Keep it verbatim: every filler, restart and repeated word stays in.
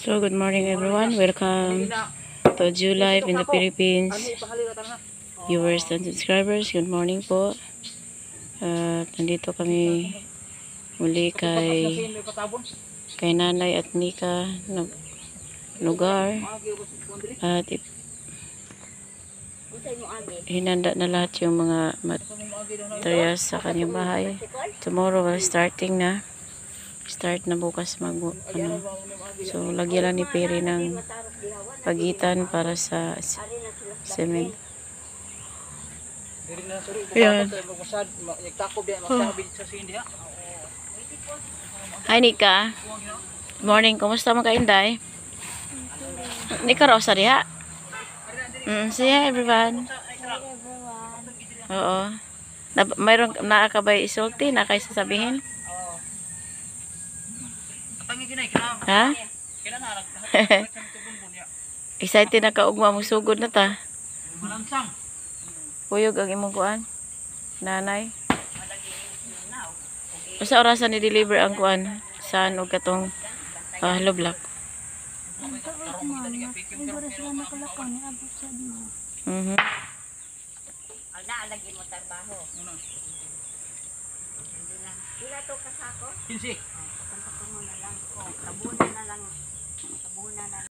So, good morning everyone. Welcome to Jew Life in the Philippines. Viewers and subscribers, good morning po. At nandito kami muli kay kay Nanay at Nika na lugar. At hinanda na lahat yung mga materials sa kanyang bahay. Tomorrow we're starting na. Start na bukas mag ano. So lagyan lang ni Perry ng pagitan para sa cement. Ayan. Hi Nika. Good morning. Kumusta mo ka Inday? Nika raw sa diha. Mm, say hi everyone. Oo. Na, mayroon nakakabay isulti na kay sasabihin. Ha? Excited na ka ugma mo sugod na ta. Puyog ang imong kuan. Nanay. Sa orasan ni deliver ang kuan saan og katong uh, hollow block. Mhm. Alda lagi mo trabaho. Ila to kasako? Kinsi. Kapag mo na lang ko. Sabuna na lang. Sabuna na